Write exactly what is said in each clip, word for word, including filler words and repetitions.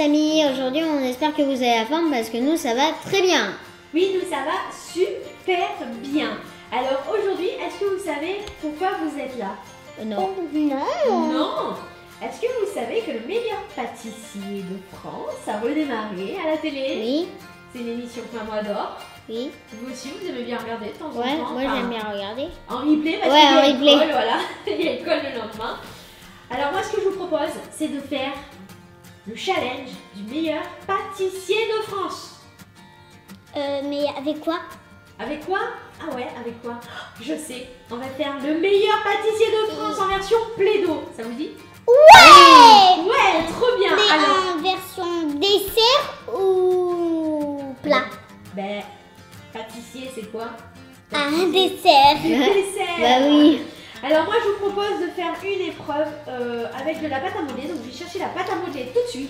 amis, aujourd'hui on espère que vous avez la forme parce que nous ça va très bien. Oui, nous ça va super bien. Alors aujourd'hui, est-ce que vous savez pourquoi vous êtes là? Euh, non. Non. Non. Est-ce que vous savez que le meilleur pâtissier de France a redémarré à la télé? Oui. C'est une émission plein mois d'or. Oui. Vous aussi, vous aimez bien regarder de temps en temps? Ouais, moi enfin, j'aime bien regarder. En replay, parce ouais, qu'il y a en replay. école, voilà. Il y a école le lendemain. Alors moi, ce que je vous propose, c'est de faire le challenge du meilleur pâtissier de France. Euh, mais avec quoi? Avec quoi? Ah ouais, avec quoi? Je sais, on va faire le meilleur pâtissier de France en version Play-Doh. Ça vous dit? Ouais. Ouais, trop bien. Mais Alors, en version dessert ou plat? ben, pâtissier, c'est quoi? Un dessert. Dessert. Bah oui. Alors moi, je vous propose de faire une épreuve euh, avec de la pâte à modeler. Donc je vais chercher la pâte à modeler tout de suite.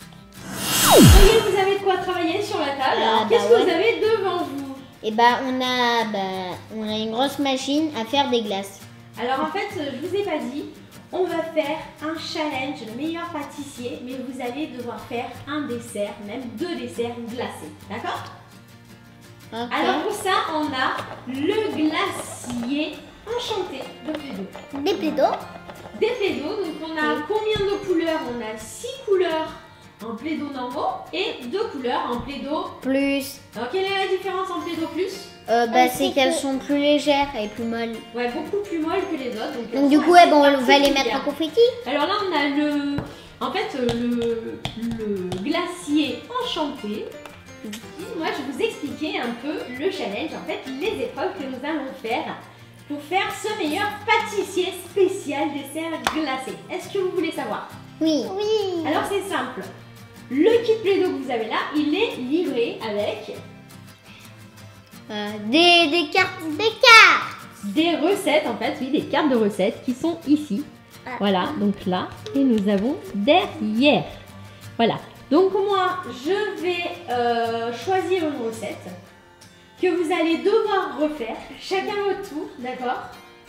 Voyez, vous avez de quoi travailler sur la table. Ah, Alors, bah qu'est-ce que ouais. vous avez devant vous? Et bah on a, bah, on a une grosse machine à faire des glaces. Alors en fait, je vous ai pas dit, on va faire un challenge, le meilleur pâtissier, mais vous allez devoir faire un dessert, même deux desserts glacés, d'accord? Okay. Alors pour ça, on a le glacier enchanté de Play-Doh. Des Play-Doh. Des Play-Doh, donc on a Oui. combien de couleurs? On a six couleurs en Play-Doh normaux et deux couleurs en Play-Doh. Plus. Alors quelle est la différence en Play-Doh plus? Euh, bah Euh, c'est c'est qu'elles que- sont plus légères et plus molles. Ouais, beaucoup plus molles que les autres. Donc, Donc elles du sont coup, assez ouais, bon, on va les mettre particulières. en confetti. Alors là, on a le, en fait, euh, le, le glacier enchanté. Moi, je vais vous expliquer un peu le challenge, en fait, les épreuves que nous allons faire pour faire ce meilleur pâtissier spécial dessert glacé. Est-ce que vous voulez savoir? Oui. Oui. Alors, c'est simple. Le kit Play-Doh que vous avez là, il est livré avec Euh, des, des cartes. Des cartes. des recettes, en fait, oui, des cartes de recettes qui sont ici. Ah. Voilà, donc là, et nous avons derrière. Voilà, donc moi, je vais euh, choisir une recette que vous allez devoir refaire, chacun votre tour, d'accord?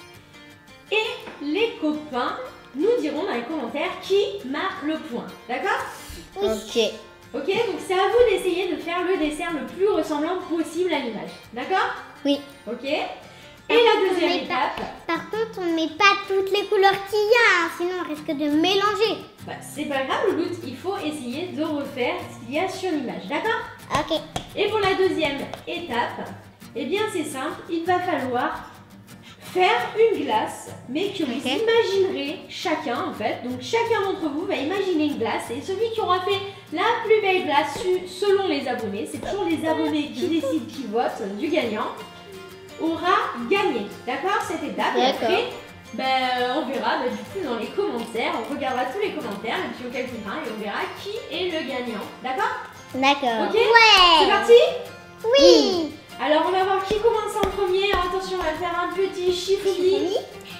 Et les copains nous diront dans les commentaires qui marque le point, d'accord? Oui. Ok. Ok, donc c'est à vous d'essayer de faire le dessert le plus ressemblant possible à l'image, d'accord? Oui. Ok? Et la deuxième on met pas- étape, Par contre, on ne met pas toutes les couleurs qu'il y a, hein, sinon on risque de mélanger. bah, c'est pas grave, le but, il faut essayer de refaire ce qu'il y a sur l'image, d'accord? Ok. Et pour la deuxième étape, eh bien c'est simple, il va falloir faire une glace, mais que vous Ok. imaginerez chacun en fait. Donc chacun d'entre vous va imaginer une glace et celui qui aura fait la plus belle glace su- selon les abonnés, c'est toujours les abonnés qui décident, qui votent du gagnant, aura gagné. D'accord, cette étape. Et D'accord. après, ben, on verra ben, du coup dans les commentaires, on regardera tous les commentaires et puis on calculera et on verra qui est le gagnant. D'accord? D'accord. Ok. Ouais. C'est parti? Oui. Alors on va voir qui commence en premier. Alors, attention, on va faire un petit chifourmi.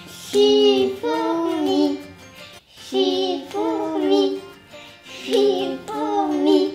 Chifourmi. Chifourmi. Chifourmi.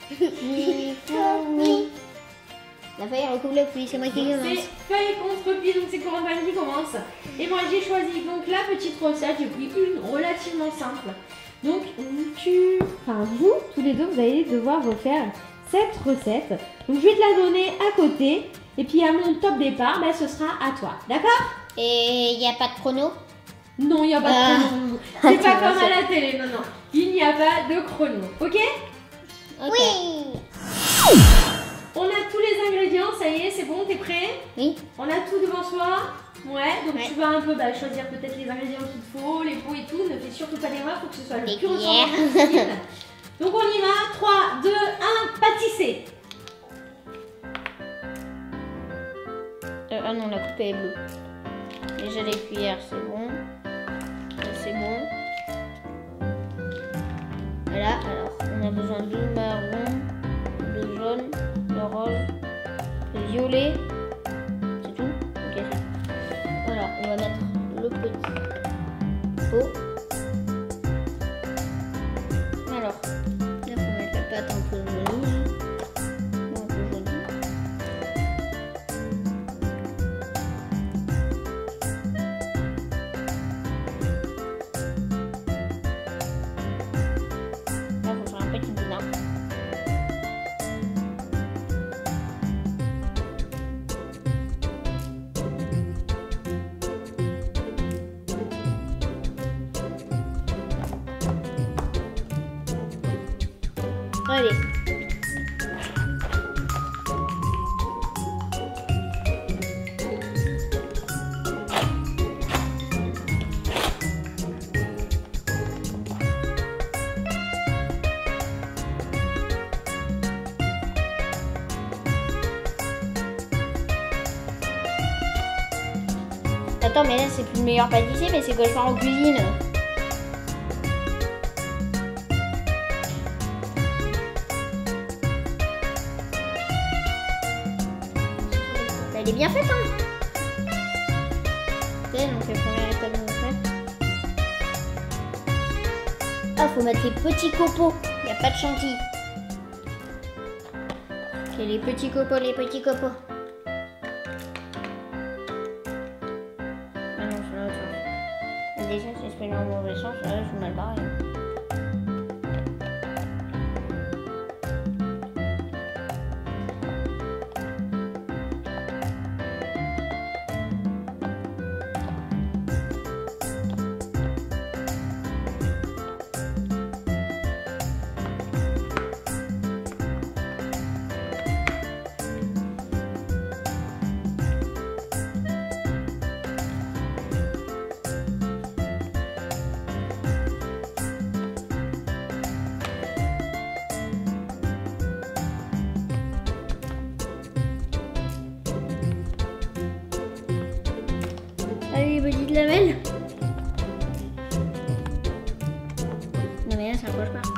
Chifourmi. La feuille recouvre le fruit, c'est moi qui Donc, commence. c'est feuille contre pied, donc c'est Corentin qui commence. Et moi j'ai choisi donc la petite recette, j'ai pris une relativement simple. Donc tu, enfin vous, tous les deux, vous allez devoir refaire cette recette. Donc je vais te la donner à côté. Et puis à mon top départ, ben, ce sera à toi. D'accord? Et il n'y a pas de chrono? Non, il n'y a pas Ah. de chrono. C'est pas Ah, comme à la télé, non, non. Il n'y a pas de chrono. Ok? Oui. On a tous les ingrédients, ça y est, c'est bon, t'es prêt? Oui. On a tout devant soi. Ouais, donc Ouais. tu vas un peu bah, choisir peut-être les ingrédients qu'il te faut, les pots et tout. Ne fais surtout pas d'erreur, faut que ce soit le Des plus cuillères. ressemblant possible. Donc on y va, trois, deux, un, pâtisser. Euh, ah non, la coupe est bleue. Déjà les cuillères, c'est bon. Ça, c'est bon. Voilà, alors on a besoin de marron, de jaune, de rose, de violet. C'est tout? Ok. Voilà, on va mettre le petit pot. Alors, là, il faut mettre la pâte un peu jolie. Un peu jolie. Là, il faut faire un petit boudin. Allez. Attends, mais là c'est plus le meilleur pâtissier, mais c'est que je pars en cuisine. Elle est bien faite, hein. Ok, donc la première étape de faire. Ah, faut mettre les petits copeaux. Il n'y a pas de chantilly. Ok, les petits copeaux, les petits copeaux. Ah non, c'est l'autre sens. Déjà, si je fais dans le mauvais sens, là, je suis mal barré. Allez, les petites lamelles. Non mais là, ça accroche pas.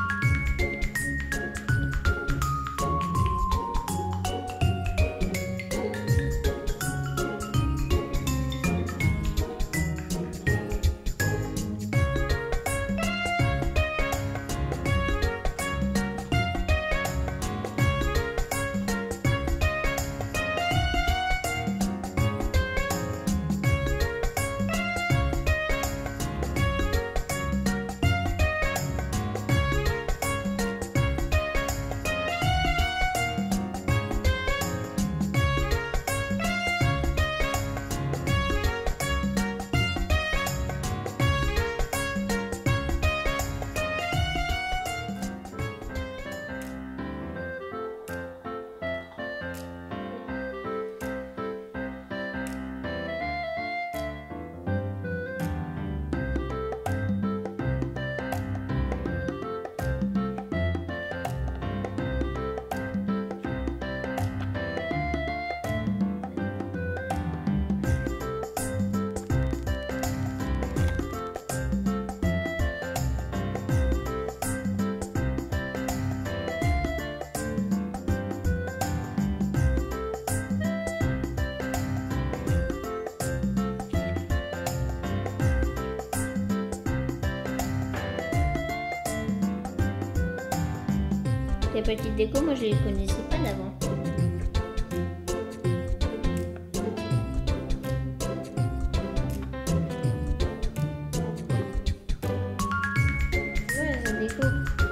Les petites décos, moi je les connaissais pas d'avant. Ouais, la déco.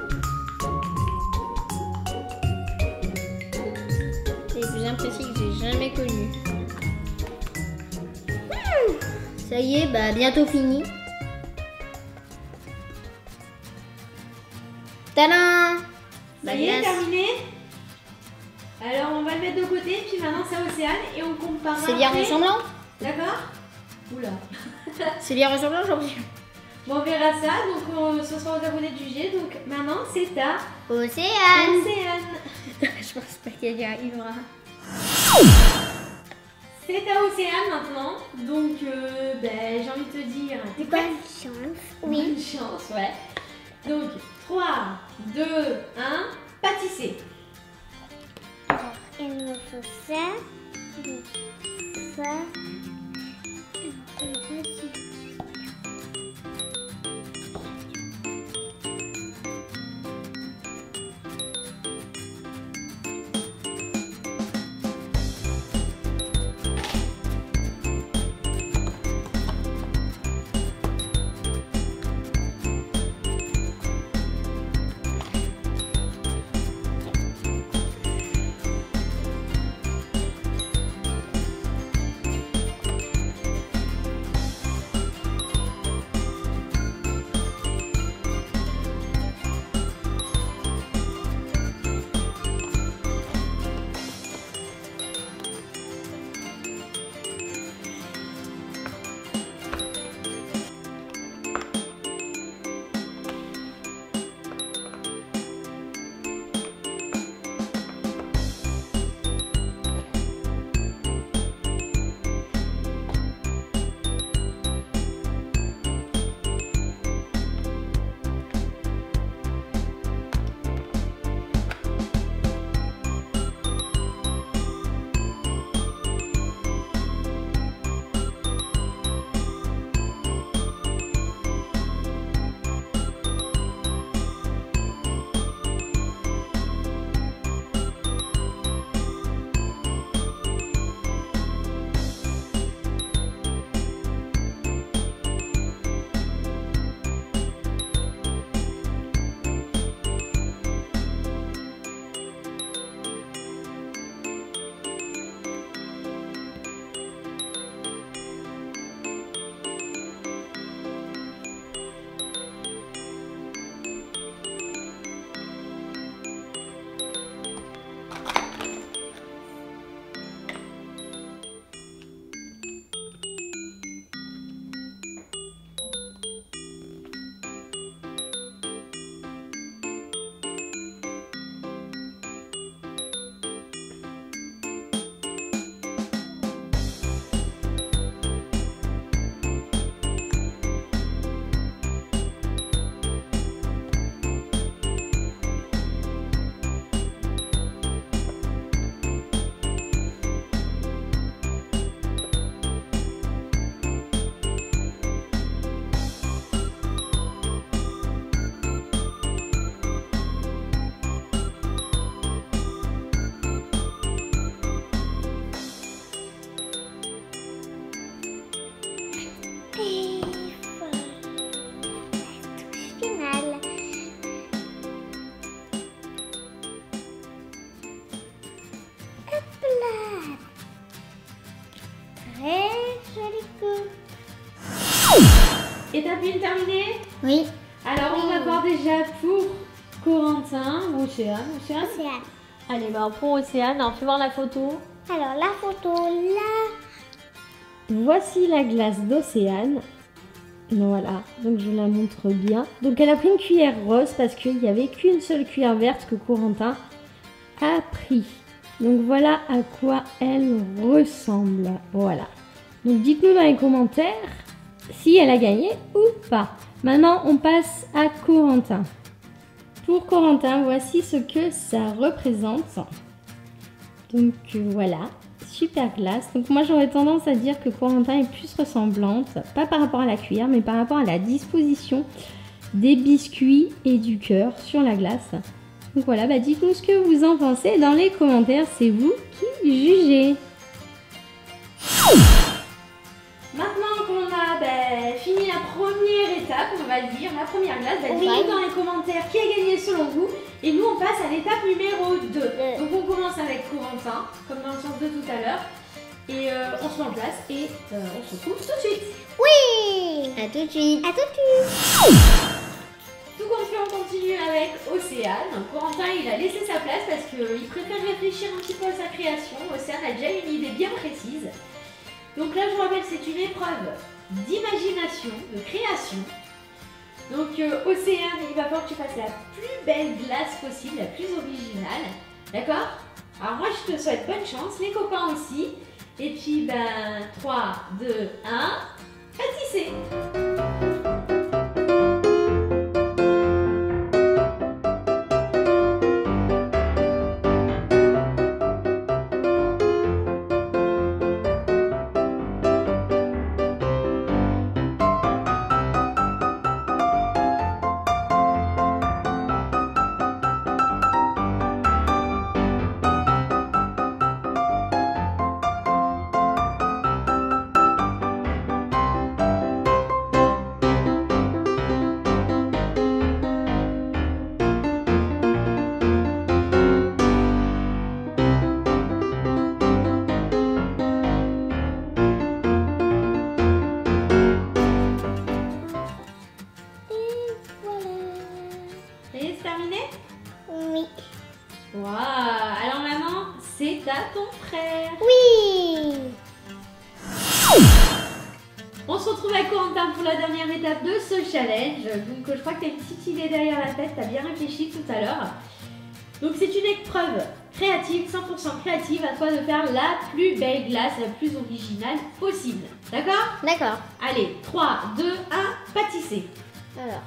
C'est les plus imprécis que j'ai jamais connus. Mmh, ça y est, bah bientôt fini. Tadam! Ça y est, terminé. Alors on va le mettre de côté, puis maintenant c'est Océane et on compare. C'est bien ressemblant? D'accord. Oula. C'est bien ressemblant, j'en suis. Bon, on verra ça, donc on, ce sera aux abonnés de juger. Donc maintenant c'est à Océane. Océane. Je pense pas qu'elle y arrivera. C'est à Océane maintenant, donc euh, ben, j'ai envie de te dire. Bonne chance. Oui. Bonne chance, ouais. Donc trois, deux, un, pâtisser. Alors, il me faut ça, il me faut ça, il me faut ça. Étape un terminée? Oui. Alors, on va voir déjà pour Corentin, ou Océane. Océane. Océane. Allez, bah pour Océane, alors fais voir la photo. Alors, la photo là. Voici la glace d'Océane. Voilà, donc je la montre bien. Donc elle a pris une cuillère rose parce qu'il n'y avait qu'une seule cuillère verte que Corentin a pris. Donc voilà à quoi elle ressemble. Voilà. Donc dites-nous dans les commentaires si elle a gagné ou pas. Maintenant, on passe à Corentin. Pour Corentin, voici ce que ça représente. Donc euh, voilà, super glace. Donc moi j'aurais tendance à dire que Corentin est plus ressemblante, pas par rapport à la cuillère, mais par rapport à la disposition des biscuits et du cœur sur la glace. Donc voilà, bah dites-nous ce que vous en pensez dans les commentaires, c'est vous qui jugez. Maintenant qu'on a bah, fini la première étape, on va dire, la première glace, bah, Oui. dites-nous dans les commentaires qui a gagné selon vous. Et nous on passe à l'étape numéro deux. Deux. Donc on commence avec Corentin, comme dans le sens de tout à l'heure. Et euh, on se met en place et euh, on se retrouve tout de suite. Oui. À tout de suite. À tout de suite. Tout compte fait, on continue avec Océane. Corentin, il a laissé sa place parce qu'il préfère réfléchir un petit peu à sa création. Océane a déjà une idée bien précise. Donc là, je vous rappelle, c'est une épreuve d'imagination, de création. Donc euh, Océane, il va falloir que tu fasses la plus belle glace possible, la plus originale. D'accord? Alors moi, je te souhaite bonne chance, les copains aussi. Et puis, ben, trois, deux, un, pâtissez! Waouh! Alors maman, c'est à ton frère. Oui. On se retrouve avec Corentin pour la dernière étape de ce challenge. Donc je crois que tu as une petite idée derrière la tête, tu as bien réfléchi tout à l'heure. Donc c'est une épreuve créative, cent pour cent créative, à toi de faire la plus belle glace, la plus originale possible. D'accord? D'accord. Allez, trois, deux, un, pâtissez. Alors.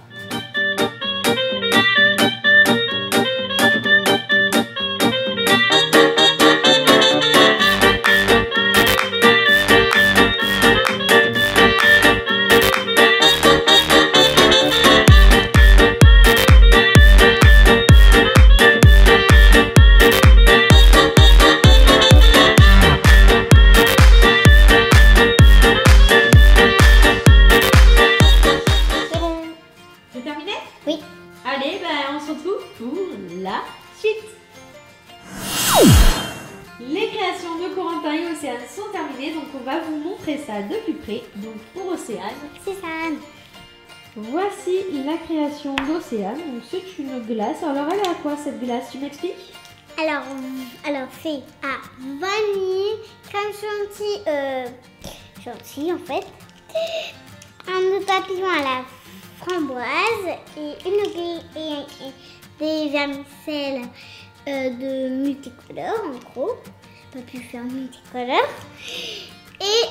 Les créations de Corentin et Océane sont terminées, donc on va vous montrer ça de plus près. Donc pour Océane, C'est ça. voici la création d'Océane. Donc c'est une glace. Alors elle est à quoi cette glace? Tu m'expliques? Alors, alors c'est à vanille, crème chantilly, euh, chantilly en fait, un nœud papillon à la framboise et une gl- et, et des vermicelles euh, de multicolores en gros. J'ai pas pu faire multicolores et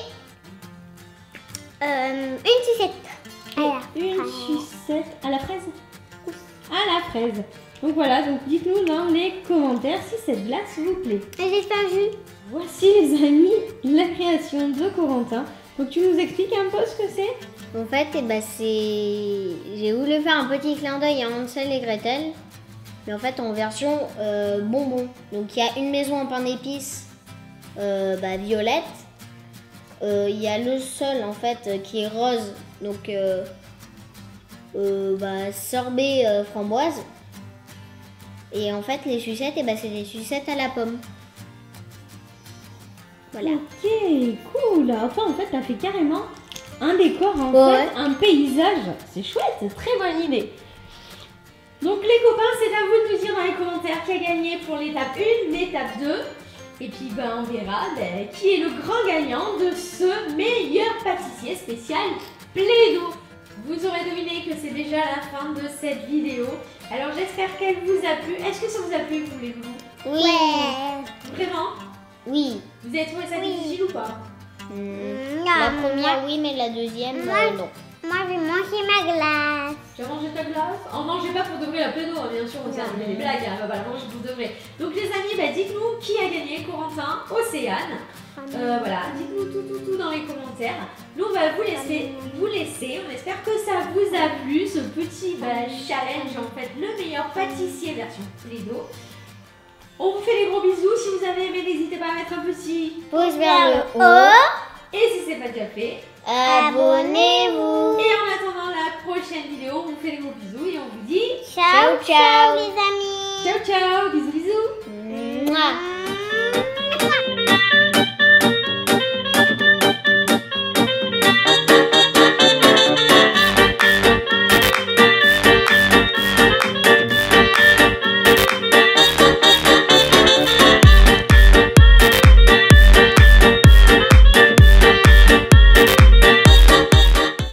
euh, une sucette. à la Une fraise. sucette à la fraise? À la fraise. Donc voilà, donc dites-nous dans les commentaires si cette glace vous plaît. Et j'ai fait un jus. Voici les amis, la création de Corentin. Donc tu nous expliques un peu ce que c'est? En fait, eh ben, c'est... j'ai voulu faire un petit clin d'œil à Hansel et Gretel, mais en fait en version euh, bonbon. Donc il y a une maison en pain d'épices euh, bah, violette. Euh, Il y a le sol en fait qui est rose, donc euh, euh, bah, sorbet euh, framboise. Et en fait les sucettes, eh ben, c'est des sucettes à la pomme. Voilà. Ok, cool. Enfin, en fait, t'as fait carrément un décor en Ouais. fait, un paysage. C'est chouette, c'est une très bonne idée. Donc les copains, c'est à vous de nous dire dans les commentaires qui a gagné pour l'étape un, l'étape deux. Et puis ben, on verra ben, qui est le grand gagnant de ce meilleur pâtissier spécial Play-Doh. Vous aurez deviné que c'est déjà la fin de cette vidéo. Alors j'espère qu'elle vous a plu. Est-ce que ça vous a plu, vous les vous? Oui. Vraiment? Oui. Vous avez trouvé ça Oui. difficile ou pas? Hmm. Non, La moi- première, oui, mais la deuxième, Moi, euh, non. Moi, je vais manger ma glace. Tu as mangé ta glace? En mangez pas pour de vrai la Play-Doh, hein, bien sûr, on s'est des blagues, hein, on va la manger pour de vrai. Donc les amis, bah, dites-nous qui a gagné, Corentin, Océane. Euh, voilà, dites-nous tout, tout, tout dans les commentaires. Nous, on va vous laisser, vous laisser. On espère que ça vous a plu, ce petit bah, challenge, en fait, le meilleur pâtissier version Play-Doh. On vous fait des gros bisous. Si vous avez aimé, n'hésitez pas à mettre un petit Pouce vers le haut. haut. et si c'est pas déjà fait. Abonnez-vous. Et en attendant la prochaine vidéo, on vous fait des gros bisous et on vous dit Ciao, Ciao, ciao. les amis. ciao ciao, bisous bisous. Mouah.